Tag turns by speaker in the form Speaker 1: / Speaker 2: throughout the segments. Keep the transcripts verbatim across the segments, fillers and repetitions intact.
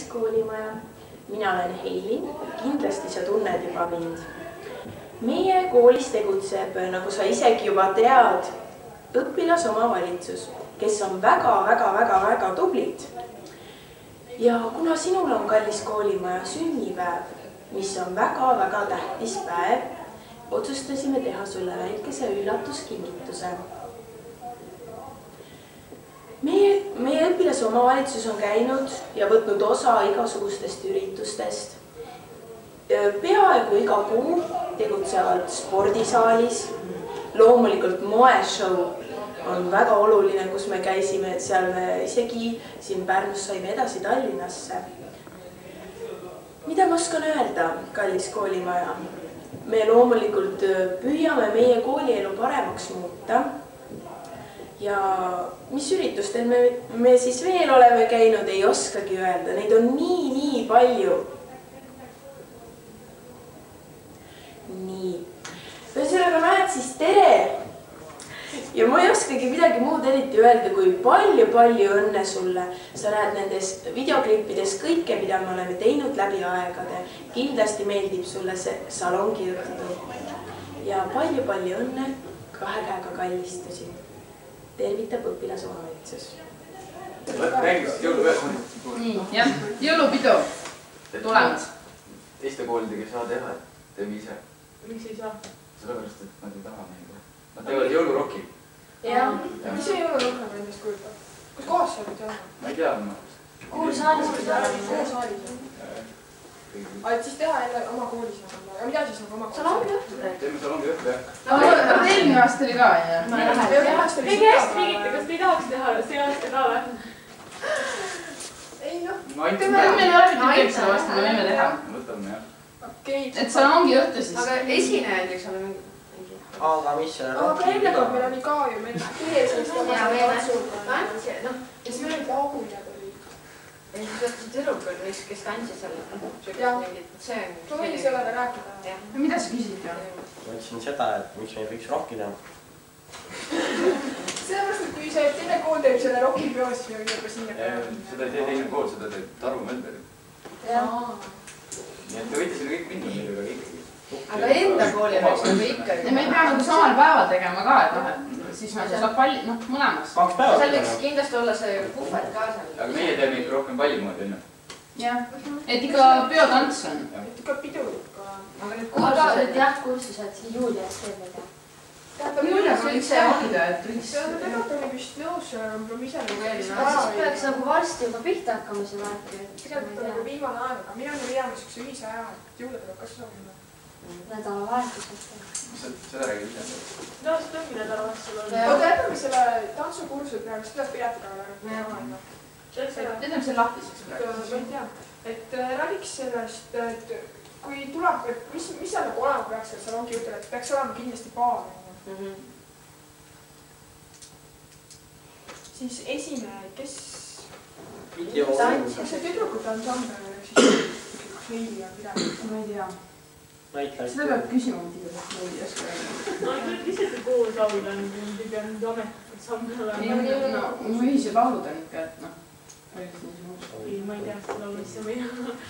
Speaker 1: koolimaja. Mina olen Heilin, kindlasti sa tunned juba mind. Meie koolis tegutseb, nagu sa isegi juba tead, õpilasomavalitsus, kes on väga-väga-väga-väga tublid. Ja kuna sinul on kallis koolimaja sünnipäev, mis on väga-väga tähtis päev, otsustasime teha sulle väikese üllatuskingituse. Meie, meie õpilasomavalitsus on käinud ja võtnud osa igasugustest üritustest. Peaaegu iga kuu tegutsevad spordisaalis. Loomulikult moeshow on väga oluline, kus me käisime, et seal me isegi siin Pärnus saime edasi Tallinnasse. Mida ma oskan öelda, kallis koolimaja? Me loomulikult püüame meie koolielu paremaks muuta. Ja mis üritustel me, me siis veel oleme käinud, ei oskagi öelda. Neid on nii, nii palju. Nii. Ühesõnaga näed siis tere. Ja ma ei oskagi midagi muud eriti öelda, kui palju-palju õnne sulle. Sa näed nendes videoklippides kõike, mida me oleme teinud läbi aegade. Kindlasti meeldib sulle see salongi õhtu. Ja palju-palju õnne, kahe käega kallistusi. Tervitab õpilasomavalitsus.
Speaker 2: Räägis jõulupeas.
Speaker 3: Nii, jah, jõulupidu tulemas.
Speaker 2: Teiste koolidega ei saa teha, et teeme ise.
Speaker 4: Miks ei saa?
Speaker 2: Sellepärast, et nad ei taha meile. Nad teevad jõuluroki.
Speaker 4: Jah. Mis see jõuluroki endast kujutab? Kus kohas sa olid teha?
Speaker 2: Ma ei tea.
Speaker 4: Kuhu saalis olid teha? Kuhu saalis? Et siis teha jälle oma koolis. Ja mida siis nagu oma koolis?
Speaker 5: Salongi õhtu teed?
Speaker 2: Teeme salongi õhtu, jah.
Speaker 3: Aga eelmine aasta oli ka, jah?
Speaker 4: Eelmine aasta oli
Speaker 5: Kõige hästi riigite, kas te ei tahaks teha see aasta ka või?
Speaker 4: Ei noh.
Speaker 2: Ma aitan
Speaker 3: meil ei ole mitte kõik selle vastu, me võime teha.
Speaker 2: Võtame, jah.
Speaker 4: Okei.
Speaker 3: Et salongi õhtu siis.
Speaker 5: Aga esinejad võiks olla mingi.
Speaker 6: Aga mis see on?
Speaker 4: Aga enne kord meil oli ka ju, meil tuli sellist
Speaker 5: Ja veel hästi.
Speaker 4: ja siis meil olid lauljad olid.
Speaker 5: Ja siis võtsid tüdrukul, kes kandsid seal.
Speaker 4: Jah.
Speaker 5: See on.
Speaker 4: Ma võin sellele rääkida.
Speaker 3: Mida sa küsid, jah?
Speaker 6: Ma ütlesin seda, et miks meil võiks rokki teha.
Speaker 4: Sellepärast, et kui see teine kool teeb selle rokipeo, siis me võime juba sinna
Speaker 2: Seda ei tee teine kool, seda teeb Taru Mölder. Nii et te võite sinna kõik minna meile, aga ikkagi.
Speaker 5: Aga enda kooli võiks nagu ikkagi.
Speaker 3: Ja me ei pea nagu samal päeval tegema ka, et noh, et siis me saab palli, noh, mõlemas.
Speaker 6: Kaks päeva.
Speaker 5: Seal võiks kindlasti olla see puhvet ka seal.
Speaker 2: Aga meie teeme ikka rohkem pallimoodi enne.
Speaker 3: Jah, et ikka peotants on.
Speaker 4: Et ikka pidulik ka.
Speaker 5: Aga nüüd
Speaker 7: Aga
Speaker 5: kursused.
Speaker 7: nüüd jah, kursused, Julias teeb mida.
Speaker 3: Julias võiks see rokkida, et võiks.
Speaker 4: See on tegelikult oli vist nõus, aga ise nagu eelmine
Speaker 7: Aga siis peaks nagu varsti juba pihta hakkama see värki.
Speaker 4: tegelikult on nagu viimane aeg, aga mina olen jäänud siukse ühise aja, et jõule tuleb kas soovima.
Speaker 7: Nädalavahetusest.
Speaker 2: Seda räägib ise.
Speaker 4: No seda ongi nädalavahetusel olnud. Oota, jätame selle tantsukursused praegu, seda peatada ka.
Speaker 3: Teeme selle lahtiseks praegu.
Speaker 4: Ma ei tea, et räägiks sellest, et kui tuleb, et mis, mis seal nagu olema peaks, et salongi jutul, et peaks olema kindlasti baar. Siis esinejaid, kes... Kas see tüdrukute ansambel, siis Heili on midagi?
Speaker 3: Ma ei tea.
Speaker 6: Näitleid.
Speaker 3: Seda peab küsima muidugi, et ma ei oska öelda.
Speaker 4: No ei küll lihtsalt koos laulda on pigem nüüd ametiansambel olema.
Speaker 3: No, mu ühised laulud on ikka, et noh.
Speaker 4: Ei, ma ei tea, seda laulisse ma ei tea.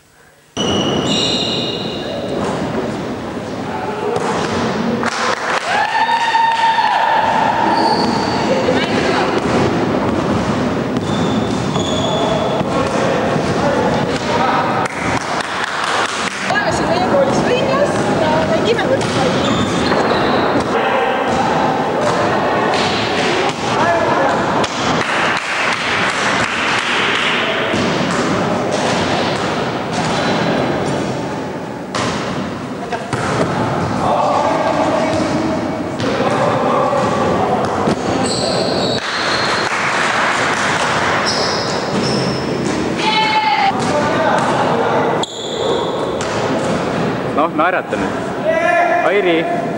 Speaker 4: Oleme siin meie koolis Võinjas ja mängime võrkpalli.
Speaker 2: Noh, naerata nüüd. Airi!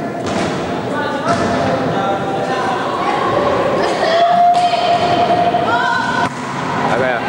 Speaker 2: Väga hea.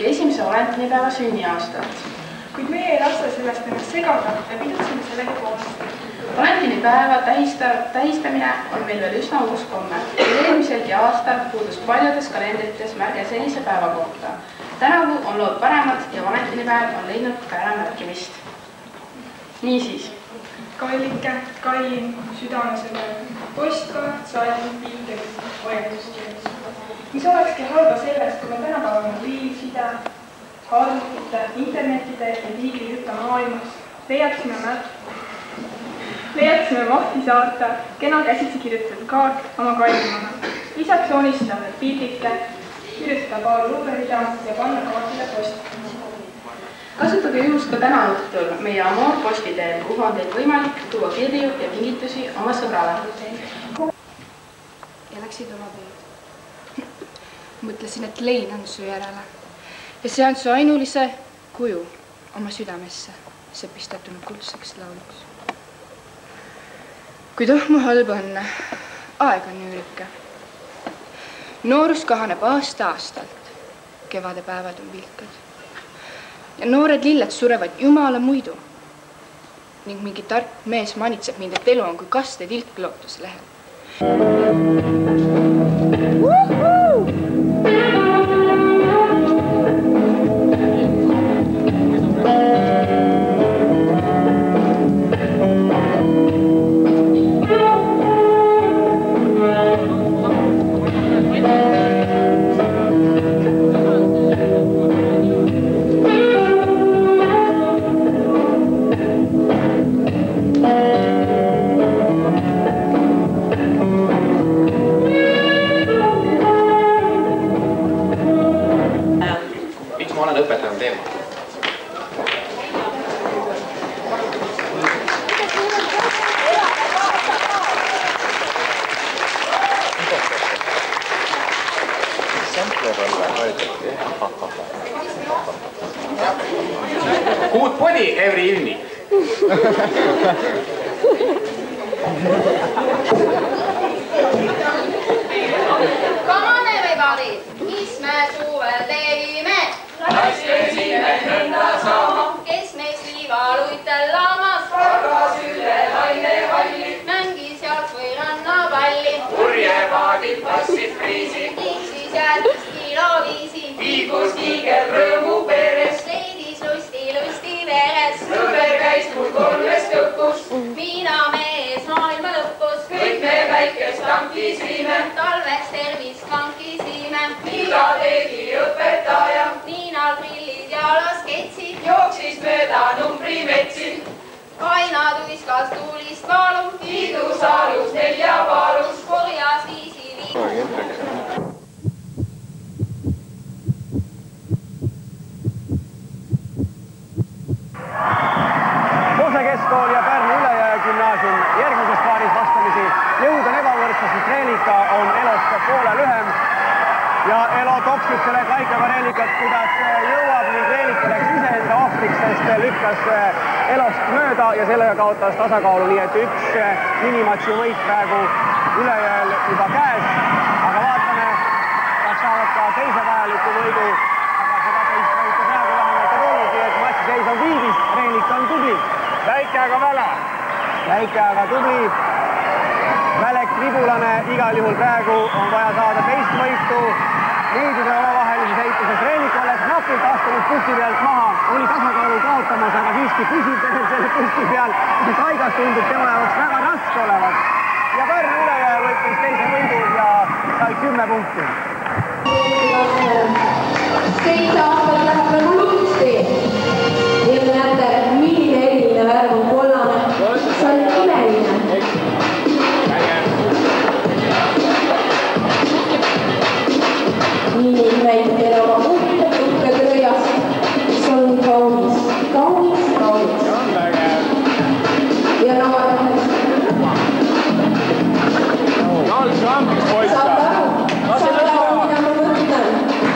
Speaker 3: kõiki esimese valentinipäeva sünniaastat.
Speaker 4: Kuid meie ei lasta sellest ennast segada ja pidutseme sellega poolest.
Speaker 3: Valentinipäeva tähista, tähistamine on meil veel üsna uus komme. Eelmiselgi aastal puudus paljudes kalendrites märge sellise päeva kohta. Tänavu on lood paremad ja valentinipäev on leidnud ka äramärkimist. Niisiis.
Speaker 4: Kallike, kallim, südamesõber, postkaart, salm, pilged, hoiatuskirjas. Mis olekski halba sellest, kui me tänapäeval mobiilside, arvutite, internetide ja diigrikütta maailmas leiaksime märk Leiaksime mahti saata kena käsitsi kirjutatud kaart oma kallimana. Lisaks joonistada veel pildike, kirjutada paar luulerida ja panna kaartile posti.
Speaker 3: Kasutage juhust ka täna õhtul meie Amor posti teel, kuhu on teil võimalik tuua kirju ja kingitusi oma sõbrale.
Speaker 8: Ja läksid oma teed. Mõtlesin, et lein on su järele ja see on su ainulise kuju oma südamesse sepistatunud kuldseks lauluks. Kuid oh mu halba õnne, aeg on üürike. Noorus kahaneb aasta aastalt, kevade päevad on vilkad. Ja noored lilled surevad jumala muidu. Ning mingi tark mees manitseb mind, et elu on kui kaste tilk lootuslehel.
Speaker 9: Good body every evening.
Speaker 10: Come on everybody, mis me suvel tegime? Lasksime nõnda saama. Kes meist liivaluitel laamas? Vargas üle laine valli. Mängis jalg või rannapalli. Purjepaadid passid kriisi. Tiksis jäädis kiloviisi. Viigus kiigel rõõmu peres. Leidis lusti, lusti veres. Sõber käis mul kolmes kõpus. Mina mees maailma lõpus. Kõik me väikest tankisime. Talveks tervist kankisime. Mida tegi õpetaja? Niinal prillid ja lasketsid. Jooksis mööda numbrimetsi. Aina tuiskas tuulist vaalum. Tiidus alus nelja paalus. Korjas viisi viis.
Speaker 11: Keskkool ja Pärnu Ülejõe gümnaasium järgmises paaris vastamisi. Jõud on ebavõrdsusest, Reelika on Elost poole lühem ja Elo toksib selle kaikaga Reelikat, kuidas jõuab ning Reelika läks iseenda ohvriks, sest lükkas Elost mööda ja sellega kaotas tasakaalu, nii et üks minimatši võit praegu Ülejõel juba käes, aga vaatame, kas saavad ka teise vajaliku võidu, aga seda teist võitu praegu vähemalt ei olnud, nii et matši seis on viigis, Reelika on tubli. Väike aga väle. Väike aga tubli. Välek Ribulane igal juhul praegu on vaja saada teist võitu. Niidide omavahelises heituses Reelik oleks napilt astunud pusti pealt maha. Oli tasakaalu kaotamas, aga siiski püsib selle pusti peal. Kaigas tundub tema jaoks väga raske olevat. Ja Pärnu Ülejõe võttis teise võidu ja sai kümme punkti.
Speaker 12: Seitse aastat läheb nagu lutustee. Ja me näete, milline eriline värv on kollane. See on imeline. Nii näite oma uhked uhked rõiast. See on kaunis, kaunis, kaunis. Ja no... Saab aru, saab aru, mida ma mõtlen.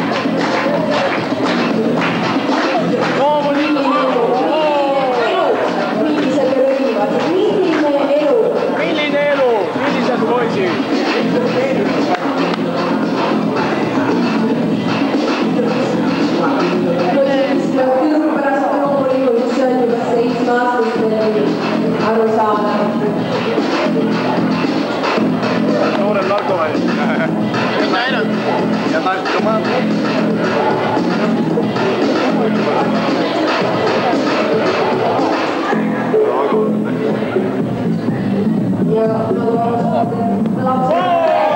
Speaker 12: Millised rõivad, milline elu.
Speaker 11: Milline elu, millised poisid.
Speaker 12: Thank you. arusaadav.
Speaker 11: Noored narkomaanid. Mis näinud? Ja narkomaanid.
Speaker 12: Ja nagu alustada lapsed.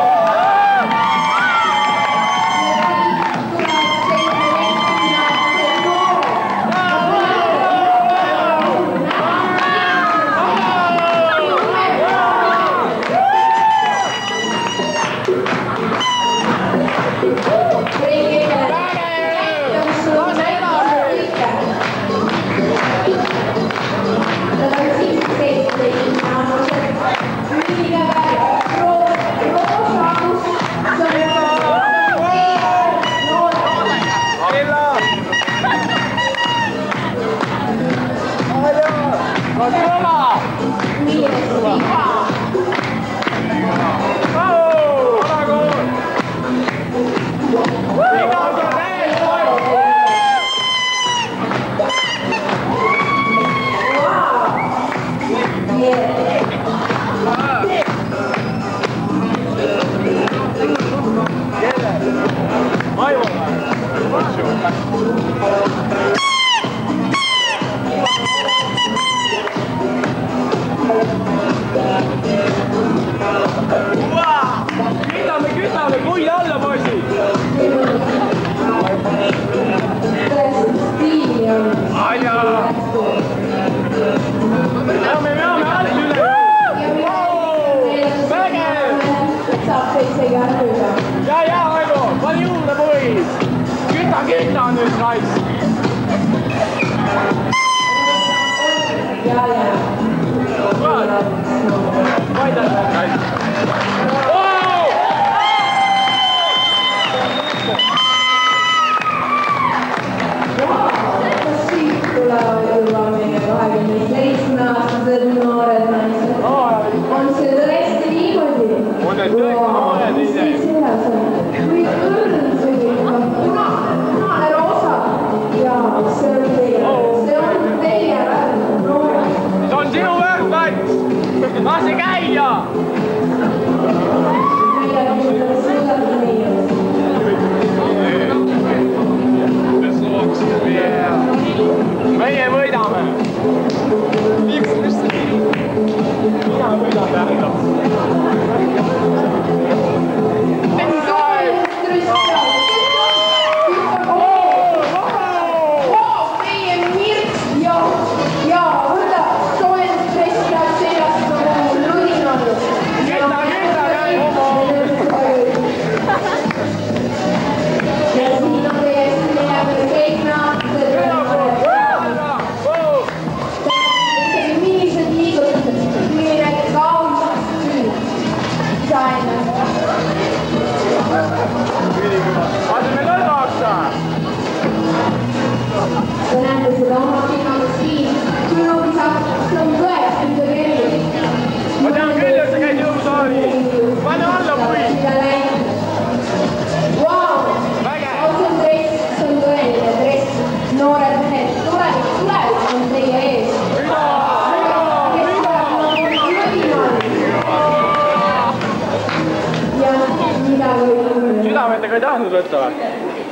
Speaker 11: Südametega ei tahtnud võtta või?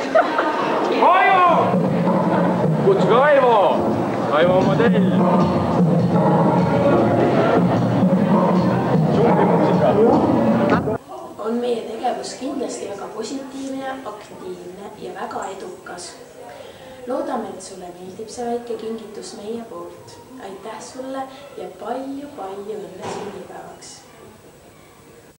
Speaker 11: Aivo! Kutsuge Aivo! Aivo modell! Džunglimuusika!
Speaker 1: On meie tegevus kindlasti väga positiivne, aktiivne ja väga edukas. Loodame, et sulle meeldib see väike kingitus meie poolt. Aitäh sulle ja palju-palju õnne sünnipäevaks!